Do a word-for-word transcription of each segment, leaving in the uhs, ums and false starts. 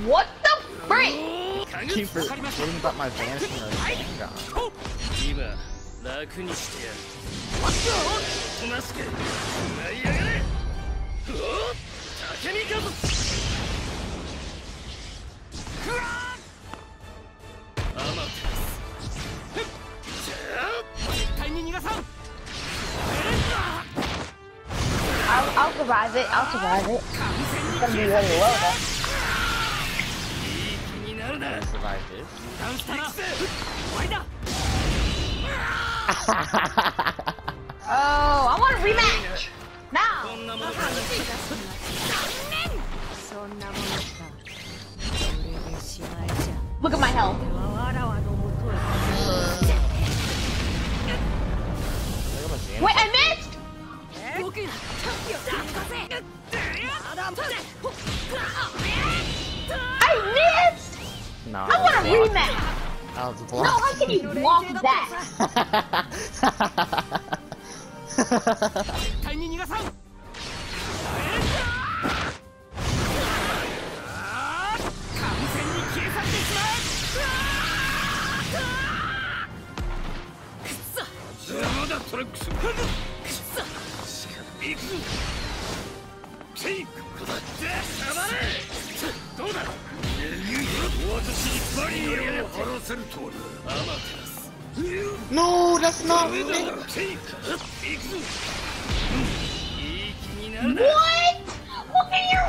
What the frick? Keep forgetting about my vanishing or gun. I'll, I'll survive it. I'll survive it. It's gonna be really low though. Survive this. Oh, I want a rematch now. Look at my health. Wait, I missed. I missed. No, I want a rematch. I was No, how can you block that? No, that's not it. What? Look at you!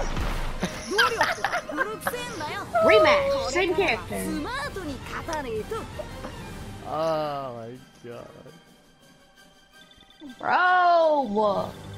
Rematch, same character. Oh my god. Bro!